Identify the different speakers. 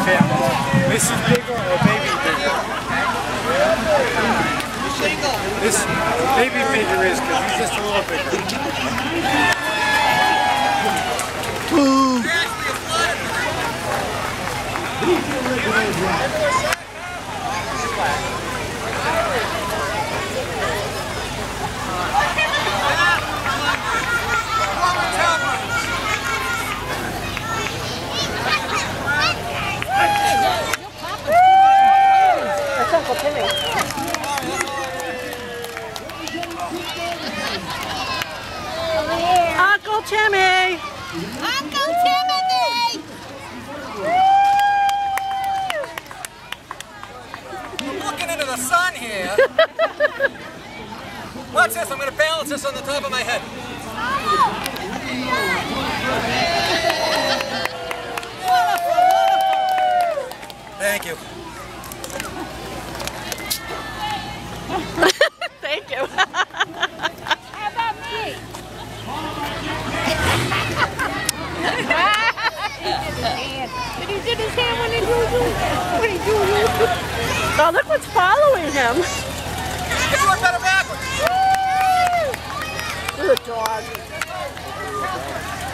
Speaker 1: family. This is bigger or baby bigger? This baby bigger is because he's just a little bigger. Ooh.
Speaker 2: Uncle Timmy!
Speaker 3: Uncle Timothy!
Speaker 4: I'm looking into the sun here. Watch this, I'm going to balance this on the top of my head. Thank you.
Speaker 2: Thank you.
Speaker 3: How about me? Did he did his hand when he do?
Speaker 2: Oh, look what's following him.
Speaker 4: You do it better backwards.
Speaker 2: Look at the dog.